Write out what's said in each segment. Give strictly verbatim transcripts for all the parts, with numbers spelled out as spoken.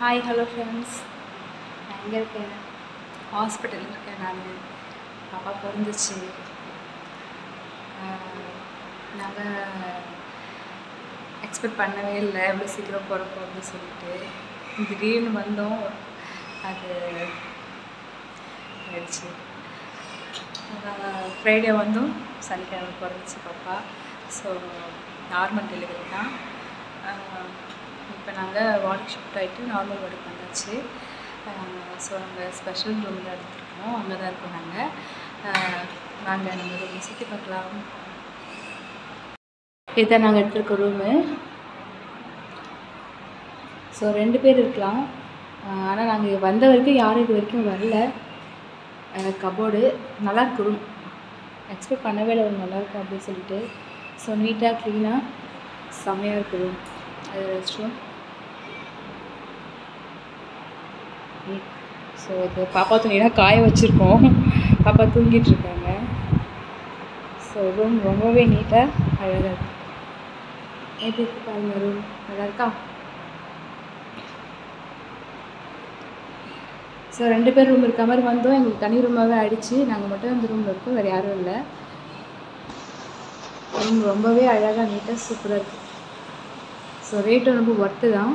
Hi, hello friends. நான் எங்கே இருக்கேன்? ஹாஸ்பிட்டல் இருக்கேன். நான் பாப்பா பிறந்துச்சு. நாங்கள் எக்ஸ்பெக்ட் பண்ணவே இல்லை எவ்வளோ சீக்கிரம் பிறப்போம் அப்படின்னு சொல்லிட்டு திடீர்னு வந்தோம். அது ஆயிடுச்சு. ஃப்ரைடே வந்தோம், சனிக்கிழமை பிறந்துச்சு பாப்பா. ஸோ நார்மல் டெலிவரி தான். இப்போ நாங்கள் வார்டுக்கு ஷிஃப்ட் ஆகிட்டு நார்மல் வார்டுக்கு வந்தாச்சு. ஸோ நாங்கள் ஸ்பெஷல் ரூம் தான் எடுத்துருக்கோம், அங்கே தான் இருக்கோம். நாங்கள் நாங்கள் நம்ம ரூம் சுற்றி பார்க்கலாம். இதுதான் நாங்கள் எடுத்துருக்க ரூமு. ஸோ ரெண்டு பேர் இருக்கலாம், ஆனால் நாங்கள் வந்த வரைக்கும் யாரும் இது வரைக்கும் வரல. கபோர்டு நல்லாயிருக்கு, ரூம் எக்ஸ்பெக்ட் பண்ணவே இல்லை ஒரு நல்லாயிருக்கும் அப்படின்னு சொல்லிட்டு. ஸோ நீட்டாக க்ளீனாக செம்மையாக இருக்குது ரூம். அது ரெஸ்ட் ரூம். ஸோ இது பாப்பா துணியெல்லாம் காய வச்சுருக்கோம், பாப்பா தூங்கிட்டு இருக்காங்க. ஸோ ரூம் ரொம்பவே நீட்டாக அழகாக இருக்குது. எப்படி இருக்கு பாருங்க, ரூம் நல்லா இருக்கா? ஸோ ரெண்டு பேர் ரூம் இருக்க மாதிரி வந்தோம். எங்களுக்கு தனி ரூமாகவே ஆகிடுச்சு. நாங்கள் மட்டும் இந்த ரூமில் இருக்கோம், வேறு யாரும் இல்லை. ரூம் ரொம்பவே அழகாக நீட்டாக சூப்பராக இருக்குது. ஸோ ரேட்டும் ரொம்ப ஒர்த்து தான்.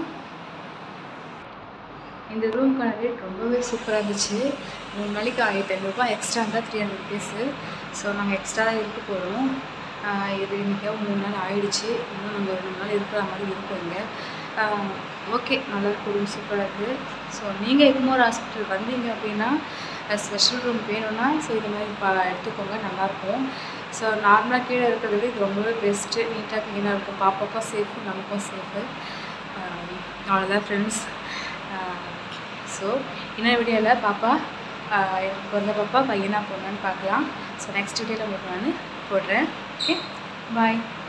இந்த ரூமுக்கான ரேட் ரொம்பவே சூப்பராக இருந்துச்சு. மூணு நாளைக்கு ஆயிரத்தி ஐநூறுரூபா எக்ஸ்ட்ரா இருந்தால் த்ரீ ஹண்ட்ரட் ருபீஸு. ஸோ நாங்கள் எக்ஸ்ட்ரா தான் இருக்க போகிறோம். இது இன்றைக்காக மூணு நாள் ஆகிடுச்சு. இன்னும் நாங்கள் ஒரு மூணு நாள் இருக்கிற மாதிரி இருக்கும் இங்கே. ஓகே, நல்லாயிருக்கு, ரூம் சூப்பராக இருக்குது. ஸோ நீங்கள் எக்மோர் ஹாஸ்பிட்டல் வந்தீங்க அப்படின்னா ஸ்பெஷல் ரூம் வேணும்னா ஸோ இது மாதிரி பா எடுத்துக்கோங்க, நல்லாயிருக்கும். ஸோ நார்மலாக கீழே இருக்கிறத விட இது ரொம்பவே பெஸ்ட்டு. நீட்டாக க்ளீனாக இருக்கும், பாப்பாவுக்கும் சேஃபு, நமக்கும் சேஃபு. அவ்வளோதான் ஃப்ரெண்ட்ஸ். ஸோ இன்னொரு வீடியோவில் பாப்பா எனக்கு பிறந்த பாப்பா பையனா போடலான்னு பார்க்கலாம். ஸோ நெக்ஸ்ட் வீடியோவில் உங்களுக்கு நான் போடுறேன். ஓகே, பாய்.